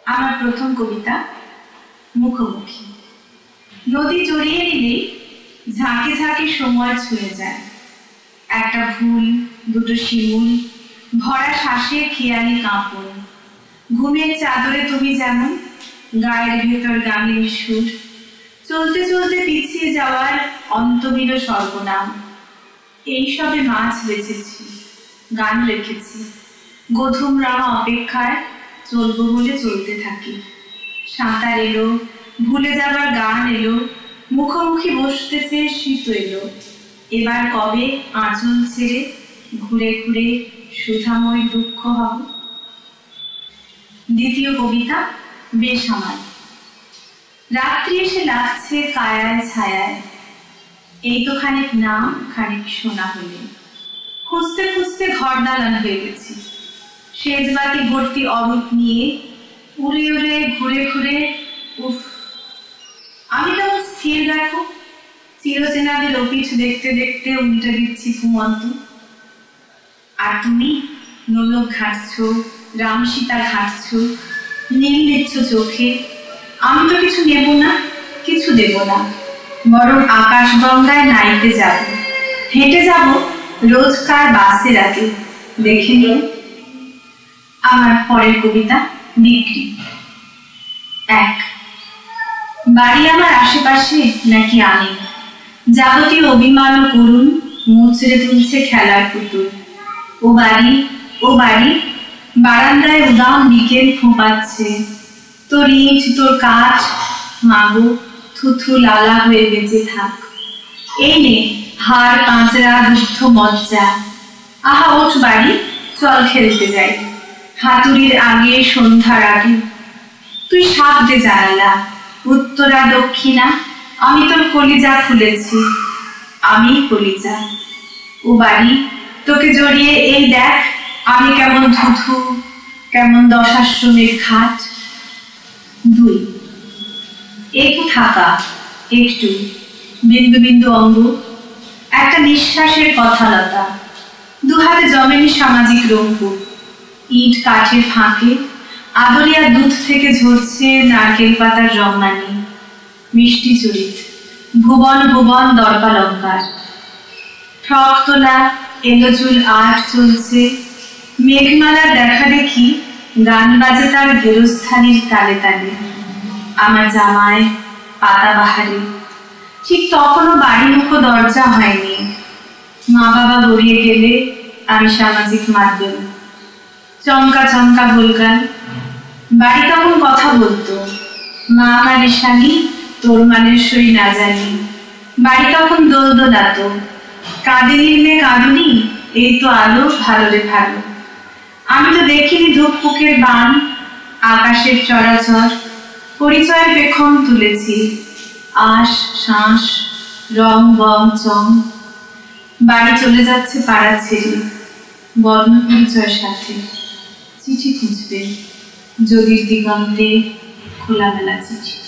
আমার প্রথম কবিতা মুখোমুখি। নদী জড়িয়ে নিলেই ঝাঁকে ঝাঁকে সময় ছুঁয়ে যায়। একটা ফুল, দুটো শিমুল, ভরা শ্বাসে খেয়ালি কাঁপন। ঘুমের চাদরে তুমি যেমন, গায়ের ভেতর গানের সুর। চলতে চলতে পিছিয়ে যাওয়ার অন্তহীন সর্বনাম। এইসবে মাছ বেঁচেছি, গান রেখেছি। গধূম রাঙা অপেক্ষায় চলবো বলে চলতে থাকি। সাঁতার এলো, ভুলে যাবার গান এলো, মুখোমুখি বসতে চেয়ে শীত এলো। এবার কবে আঁচল ছেড়ে ঘুরে ঘুরে সুধাময় দুঃখ হব। দ্বিতীয় কবিতা বেসামাল। রাত্রি এসে লাগছে কায়ায় ছায়ায়। এই তো খানিক নাম, খানিক শোনা হলে। খুঁজতে খুঁজতে ঘর দালান হয়ে গেছি। সেজবাতি ভর্তি অরূপ নিয়ে উড়ে উড়ে ঘুরে ঘুরে। উফ, আমি তখন স্থির দেখো, চিরচেনাদের অপিঠ দেখতে দেখতে উল্টে দিচ্ছি ঘুমন্ত। আর তুমি নোলক ঘাটছো, রাম সীতা ঘাটছো, নীল দিচ্ছ চোখে। আমি তো কিছু নেব না, কিছু দেব না, বরং আকাশ গঙ্গায় নাইতে যাব। হেঁটে যাব রোজকার বাসের আগে। দেখে নিও। আমার পরের কবিতা বিক্রি। 1। বাড়ি আমার আশেপাশে নাকি আমি? যাবতীয় অভিমান ও করুণ মুচড়ে তুলছে খেলার পুতুল। ও বাড়ি, ও বাড়ি, বারান্দায় উদাম বিকেল ফোঁপাচ্ছে। তোর ইট, তোর কাঠ, মাগো থুথু লালা হয়ে বেঁচে থাক। এই নে হাড় পাঁচরা দুগ্ধ মজ্জা। আহা ওঠ বাড়ি, চল খেলতে যাই। হাতুড়ির আগে, সন্ধ্যার আগে। তুই সাপ দে জানালা, উত্তরা দক্ষিণা। আমি তোর কলিজা খুলেছি, আমি কলিজা। ও বাড়ি, তোকে জড়িয়ে এই দেখ আমি কেমন ধুধু, কেমন দশাশ্রমের ঘাট। 2। একটু থাকা, একটু বিন্দু বিন্দু অঙ্গ, একটা নিঃশ্বাসের কথালতা। দুহাতে জমেনি সামাজিক রৌপ্য। ইট কাঠের ফাঁকে আদরিয়া দুধ থেকে ঝরছে নারকেল পাতার রমনানি। মিষ্টি চরিত, ভুবন ভুবন দর্পালঙ্কার। ফ্রক তোলা এলোচুল আট চলছে। মেঘমালার দেখা দেখি গান বাজে তার গেরস্থালির তালে তালে। আমার জামায় পাতাবাহারে। ঠিক তখনও বাড়ি মুখো দরজা হয়নি। মা বাবা গড়িয়ে গেলে আমি সামাজিক মাধ্যম। চমকা চমকা গোলগাল। বাড়ি তখন কথা বলতো, মা আমার ঈশানী, তোর মানের সই না জানি। বাড়ি তখন দোল দোলাত, কাঁদিনীর মেয়ে কাঁদুনি, এই তো আলো, ভালো রে ভালো। আমি তো দেখিনি ধূপপুকের বান, আকাশের চরাচর। পরিচয়ের পেখম তুলেছি, আশ শাঁস রং বং চং। বাড়ি চলে যাচ্ছে পাড়া ছেড়ে, বর্ণ পরিচয়ের সাথে। চিঠি খুঁজবে যদির দিগন্তে খোলামেলা চিঠি।